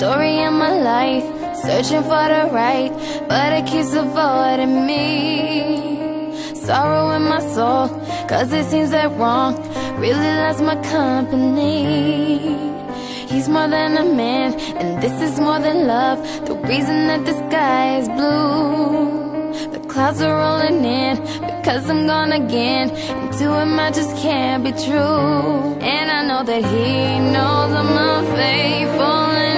story of my life, searching for the right, but it keeps avoiding me. Sorrow in my soul, cause it seems that wrong really loves my company. He's more than a man, and this is more than love. The reason that the sky is blue, the clouds are rolling in, because I'm gone again, and to him I just can't be true. And I know that he knows I'm unfaithful, and